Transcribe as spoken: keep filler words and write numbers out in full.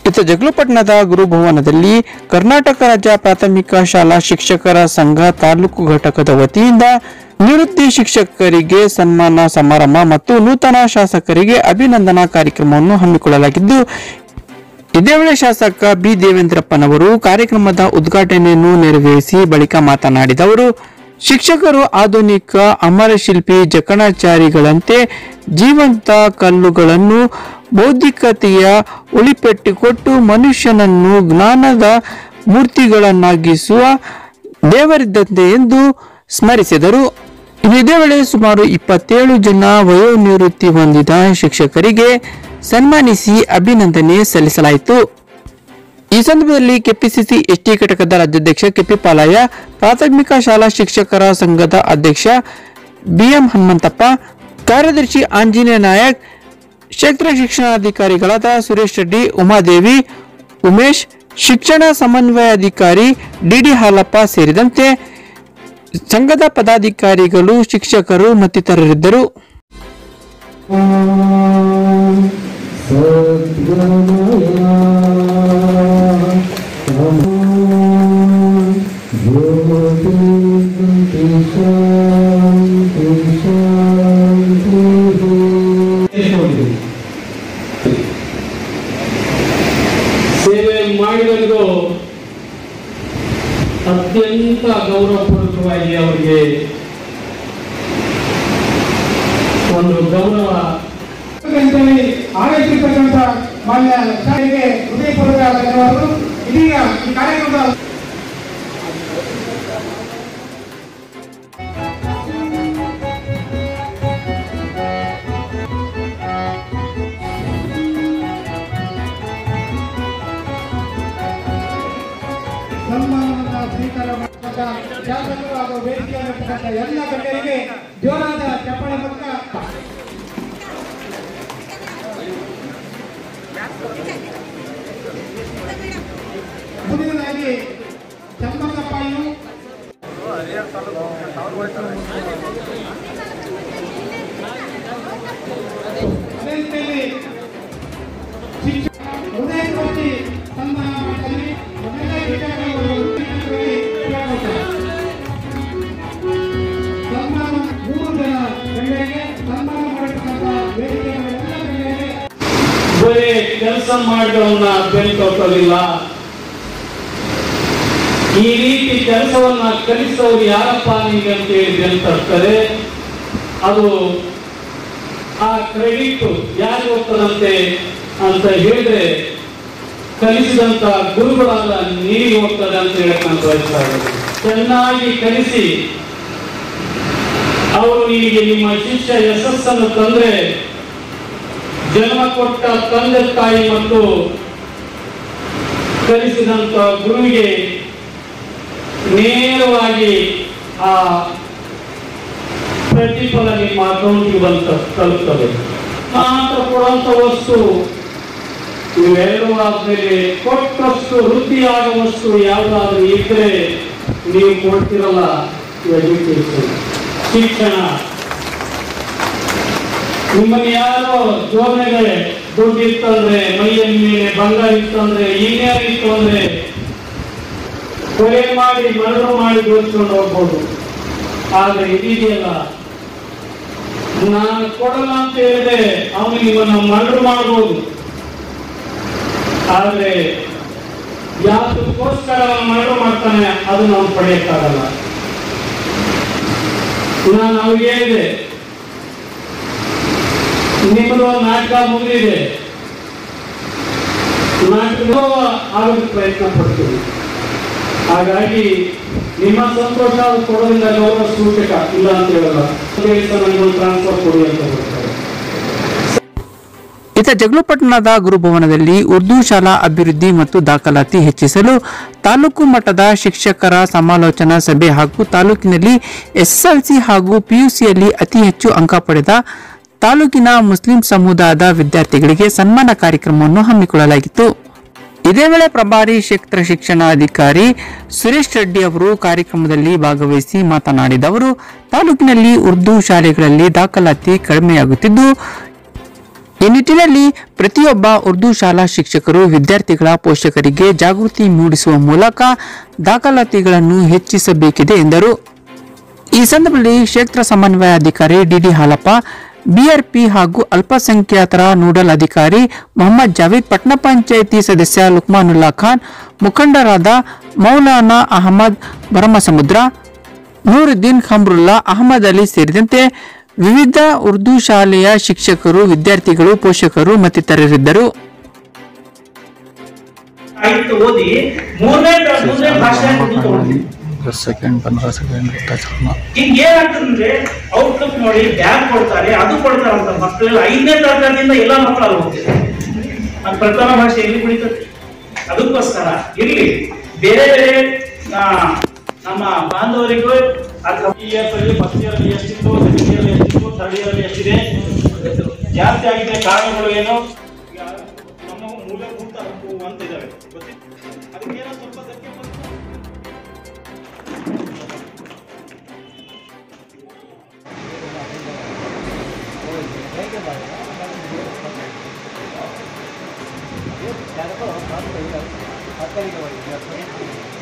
ಇತ್ತ ಜಗಳಪಟ್ಟಣದ ಗುರುಭವನದಲ್ಲಿ ಕರ್ನಾಟಕ ರಾಜ್ಯ ಪ್ರಾಥಮಿಕ ಶಾಲಾ ಶಿಕ್ಷಕರ ಸಂಘ ತಾಲೂಕು ಘಟಕದ ವತಿಯಿಂದ ನಿವೃತ್ತಿ ಶಿಕ್ಷಕರಿಗೆ ಸನ್ಮಾನ ಸಮಾರಂಭ ಮತ್ತು ನೂತನ ಶಾಸಕರಿಗೆ ಅಭಿನಂದನಾ ಕಾರ್ಯಕ್ರಮವನ್ನು ಹಮ್ಮಿಕೊಳ್ಳಲಾಗಿದ್ದು, ಇದೇ ವೇಳೆ ಶಾಸಕ ಬಿ ದೇವೇಂದ್ರಪ್ಪನವರು ಕಾರ್ಯಕ್ರಮದ ಉದ್ಘಾಟನೆಯನ್ನು ನೆರವೇರಿಸಿ ಬಳಿಕ ಮಾತನಾಡಿದವರು, ಶಿಕ್ಷಕರು ಆಧುನಿಕ ಅಮರಶಿಲ್ಪಿ ಜಕಣಾಚಾರಿಗಳಂತೆ ಜೀವಂತ ಕಲ್ಲುಗಳನ್ನು ಬೌದ್ಧಿಕತೆಯ ಉಳಿಪೆಟ್ಟಿಕೊಟ್ಟು ಮನುಷ್ಯನನ್ನು ಜ್ಞಾನದ ಮೂರ್ತಿಗಳನ್ನಾಗಿಸುವ ದೇವರಿದ್ದಂತೆ ಎಂದು ಸ್ಮರಿಸಿದರು. ಇದೇ ವೇಳೆ ಸುಮಾರು ಇಪ್ಪತ್ತೇಳು ಜನ ವಯೋನಿವೃತ್ತಿ ಹೊಂದಿದ ಶಿಕ್ಷಕರಿಗೆ ಸನ್ಮಾನಿಸಿ ಅಭಿನಂದನೆ ಸಲ್ಲಿಸಲಾಯಿತು. ಈ ಸಂದರ್ಭದಲ್ಲಿ ಕೆಪಿಸಿಸಿ ಎಸ್ಟಿ ಘಟಕದ ರಾಜ್ಯಾಧ್ಯಕ್ಷ ಕೆಪಿ ಪಾಲಯ್ಯ, ಪ್ರಾಥಮಿಕ ಶಾಲಾ ಶಿಕ್ಷಕರ ಸಂಘದ ಅಧ್ಯಕ್ಷ ಬಿಎಂ ಹನುಮಂತಪ್ಪ, ಕಾರ್ಯದರ್ಶಿ ಆಂಜನೇಯ ನಾಯಕ್, ಕ್ಷೇತ್ರ ಶಿಕ್ಷಣಾಧಿಕಾರಿಗಳಾದ ಸುರೇಶ್ ರೆಡ್ಡಿ, ಉಮಾದೇವಿ, ಉಮೇಶ್, ಶಿಕ್ಷಣ ಸಮನ್ವಯಾಧಿಕಾರಿ ಡಿಡಿ ಹಾಲಪ್ಪ ಸೇರಿದಂತೆ ಸಂಘದ ಪದಾಧಿಕಾರಿಗಳು, ಶಿಕ್ಷಕರು ಮತ್ತಿತರರಿದ್ದರು. ಸೇವೆ ಮಾಡಿದವರು ಅತ್ಯಂತ ಗೌರವಪೂರ್ವಕವಾಗಿ ಅವರಿಗೆ ಒಂದು ಗೌರವ ಆಡಳಿತಕ್ಕಂಥ ಮಾನ್ಯ ಶಾಲೆಗೆ ಹೃದಯಪೂರ್ವಕ ಧನ್ಯವಾದಗಳು. ಇದೀಗ ಈ ಕಾರ್ಯಕ್ರಮದ ಸನ್ಮಾನವನ್ನು ಸ್ವೀಕಾರ ಮಾಡಿದ ಶಾಸಕರು ಹಾಗೂ ವೇದಿಕೆಯಲ್ಲಿರ್ತಕ್ಕಂಥ ಎಲ್ಲ ಗಣ್ಯರಿಗೆ ಜೋರಾದ ಚಪ್ಪಾಳೆ ಮೂಲಕ ಮುಂದಿನದಾಗಿ ಚಂದ್ರಪ್ಪಯ್ಯ ಅದೇ ರೀತಿಯಲ್ಲಿ ಶಿಕ್ಷಣ ಹೃದಯಪೂರ್ತಿ ಸನ್ಮಾನ ಮಾಡ್ತಾರೆ. ಸನ್ಮಾನ ಮೂರು ಜನ ಗಣ್ಯರಿಗೆ ಸನ್ಮಾನ ಮಾಡತಕ್ಕಂಥ ವೇದಿಕೆಗಳೆಲ್ಲ ಗಣ್ಯರಿಗೆ ಬರೀ ಕೆಲಸ ಮಾಡಿದವನ್ನ ಬೆಂಕೊಟ್ಟಲಿಲ್ಲ. ಈ ರೀತಿ ಕೆಲಸವನ್ನ ಕಲಿಸೋರು ಯಾರಪ್ಪ ನಿಮಗೆ ಅಂತ ಹೇಳಿ ಬೆಂತಾರೆ. ಅದು ಆ ಕ್ರೆಡಿಟ್ ಯಾರು ಹೋಗ್ತದಂತೆ ಅಂತ ಹೇಳಿದ್ರೆ ಕಲಿಸಿದಂತ ಗುರುಗಳಾದ ನೀರಿಗೆ ಹೋಗ್ತದೆ ಅಂತ ಹೇಳಕ್ ನಾನು ಬಯಸ್ತಾರೆ. ಚೆನ್ನಾಗಿ ಕಲಿಸಿ ಅವರು ನಿಮಗೆ ನಿಮ್ಮ ಶಿಷ್ಯ ಯಶಸ್ಸನ್ನು ತಂದ್ರೆ ಜನ್ಮ ಕೊಟ್ಟ ತಂದೆ ತಾಯಿ ಮತ್ತು ಕಲಿಸಿದಂತ ಗುರುವಿಗೆ ನೇರವಾಗಿ ಆ ಪ್ರತಿಫಲ ನಿಮ್ಮ ಅಕೌಂಟ್ಗೆ ಬಂತ ತಲುಪ್ತದೆ. ಮಾತ್ರ ಕೊಡುವಂತ ವಸ್ತು ಇವೆರಡು ಆದ್ಮೇಲೆ ಕೊಟ್ಟಷ್ಟು ವೃದ್ಧಿಯಾದ ವಸ್ತು ಯಾವುದಾದ್ರೂ ಇದ್ರೆ ನೀವು ಕೊಡ್ತಿರಲ್ಲ ಎಜುಕೇಶನ್, ಶಿಕ್ಷಣ. ನಿಮ್ಮನ್ನು ಯಾರೋ ಜೋರ್ನೆಗೆ ದುಡ್ಡು ಇತ್ತಂದ್ರೆ, ಮೈಯ ಮೇಲೆ ಬಂಗಾರ ಇತ್ತಂದ್ರೆ, ಇನ್ನೇನು ಇತ್ತು ಅಂದ್ರೆ ಕೊಲೆ ಮಾಡಿ ಮರಳು ಮಾಡಿ ಗೋಸ್ಕೊಂಡು ಹೋಗ್ಬೋದು. ಆದ್ರೆ ಇದೆಯಲ್ಲ, ನಾನು ಕೊಡಲ್ಲ ಅಂತ ಹೇಳಿದ್ರೆ ಅವನು ನಿಮ್ಮನ್ನು ಮರಳು ಮಾಡ್ಬೋದು. ಆದ್ರೆ ಯಾವ್ದಕ್ಕೋಸ್ಕರ ಅವನು ಮರಳು ಮಾಡ್ತಾನೆ ಅದು ನಾವು ಪಡೆಯಕ್ಕಾಗಲ್ಲ. ನಾನು ಅವ್ರಿಗೆ ಹೇಳಿದೆ, ನಿಮ್ಮದು ನಾಟಕ ಮುಗಿದಿದೆ, ನಾಟಕ ಆಗೋದಕ್ಕೆ ಪ್ರಯತ್ನ ಪಡ್ತೀವಿ. ಹಾಗಾಗಿ ನಿಮ್ಮ ಸಂತೋಷ ಕೊಡೋದ್ರಿಂದ ಗೌರವ ಸೂಚಕ ಇಲ್ಲ ಅಂತ ಹೇಳಲ್ಲ. ಟ್ರಾನ್ಸ್ಫರ್ ಕೊಡಿ ಅಂತ ಹೇಳ್ತಾರೆ. ಇತ್ತ ಜಗಳಪಟ್ಟಣದ ಗುರುಭವನದಲ್ಲಿ ಉರ್ದು ಶಾಲಾ ಅಭಿವೃದ್ಧಿ ಮತ್ತು ದಾಖಲಾತಿ ಹೆಚ್ಚಿಸಲು ತಾಲೂಕು ಮಟ್ಟದ ಶಿಕ್ಷಕರ ಸಮಾಲೋಚನಾ ಸಭೆ ಹಾಗೂ ತಾಲೂಕಿನಲ್ಲಿ ಎಸ್ಎಸ್ಎಲ್ಸಿ ಹಾಗೂ ಪಿಯುಸಿಯಲ್ಲಿ ಅತಿ ಹೆಚ್ಚು ಅಂಕ ಪಡೆದ ತಾಲೂಕಿನ ಮುಸ್ಲಿಂ ಸಮುದಾಯದ ವಿದ್ಯಾರ್ಥಿಗಳಿಗೆ ಸನ್ಮಾನ ಕಾರ್ಯಕ್ರಮವನ್ನು ಹಮ್ಮಿಕೊಳ್ಳಲಾಗಿತ್ತು. ಇದೇ ವೇಳೆ ಪ್ರಭಾರಿ ಕ್ಷೇತ್ರ ಶಿಕ್ಷಣಾಧಿಕಾರಿ ಸುರೇಶ್ ರೆಡ್ಡಿ ಅವರು ಕಾರ್ಯಕ್ರಮದಲ್ಲಿ ಭಾಗವಹಿಸಿ ಮಾತನಾಡಿದವರು, ತಾಲೂಕಿನಲ್ಲಿ ಉರ್ದು ಶಾಲೆಗಳಲ್ಲಿ ದಾಖಲಾತಿ ಕಡಿಮೆಯಾಗುತ್ತಿದ್ದು ಈ ನಿಟ್ಟಿನಲ್ಲಿ ಪ್ರತಿಯೊಬ್ಬ ಉರ್ದು ಶಾಲಾ ಶಿಕ್ಷಕರು ವಿದ್ಯಾರ್ಥಿಗಳ ಪೋಷಕರಿಗೆ ಜಾಗೃತಿ ಮೂಡಿಸುವ ಮೂಲಕ ದಾಖಲಾತಿಗಳನ್ನು ಹೆಚ್ಚಿಸಬೇಕಿದೆ ಎಂದರು. ಈ ಸಂದರ್ಭದಲ್ಲಿ ಕ್ಷೇತ್ರ ಸಮನ್ವಯಾಧಿಕಾರಿ ಡಿಡಿ ಹಾಲಪ್ಪ, ಬಿಆರ್ಪಿ ಹಾಗೂ ಅಲ್ಪಸಂಖ್ಯಾತರ ನೋಡಲ್ ಅಧಿಕಾರಿ ಮೊಹಮ್ಮದ್ ಜಾವೇದ್, ಪಟ್ಟಣ ಪಂಚಾಯಿತಿ ಸದಸ್ಯ ಲುಕ್ಮಾನುಲ್ಲಾ ಖಾನ್, ಮುಖಂಡರಾದ ಮೌಲಾನಾ ಅಹಮದ್ ಭರಮಸಮುದ್ರ, ನೂರುದ್ದೀನ್ ಖಮ್ರುಲ್ಲಾ, ಅಹಮದ್ ಅಲಿ ಸೇರಿದಂತೆ ವಿವಿಧ ಉರ್ದು ಶಾಲೆಯ ಶಿಕ್ಷಕರು, ವಿದ್ಯಾರ್ಥಿಗಳು, ಪೋಷಕರು ಮತ್ತಿತರರಿದ್ದರು. ಓದಿ ಮೂರನೇ ಮೂರನೇ ಭಾಷೆ ಸೆಕೆಂಡ್ ಪಂದ್ರ ಸೆಕೆಂಡ್ ಈಗ ಏನಾಗ್ತದಂದ್ರೆ ಔಟ್ಲುಕ್ ನೋಡಿ ಬ್ಯಾಗ್ ಕೊಡ್ತಾರೆ, ಅದು ಕೊಡ್ತಾರಂತ ಮಕ್ಕಳೆಲ್ಲ ಐದನೇ ತರಗತಿಯಿಂದ ಎಲ್ಲ ಮಕ್ಕಳು ಅಲ್ಲಿ ಹೋಗ್ತಿದ್ದಾರೆ. ಅದು ಪ್ರಥಮ ಭಾಷೆ ಎಲ್ಲಿ ಕುಡಿತದೆ, ಅದಕ್ಕೋಸ್ಕರ ಇರ್ಲಿ ಬೇರೆ ಬೇರೆ ನಮ್ಮ ಬಾಂಧವರಿಗೂ ಅಥವಾ ಇಯರ್ಸ್ ಅಲ್ಲಿ ಫಸ್ಟ್ ಇಯರ್ ಅಲ್ಲಿ ಎಷ್ಟಿತ್ತು, ಸೆಕೆಂಡ್ ಇಯರ್ ಎಷ್ಟಿತ್ತು, ಥರ್ಡ್ ಇಯರ್ ಅಲ್ಲಿ ಎಷ್ಟಿದೆ, ಜಾಸ್ತಿ ಆಗಿದೆ ಕಾರಣಗಳು ಏನು, ನಮ್ಮ ಮೂಲಭೂತ ಹಕ್ಕು ಅಂತ ಇದಾವೆ. ಅದಕ್ಕೇನೋ ಸ್ವಲ್ಪ ಧಕ್ಕೆ ಬಂತು.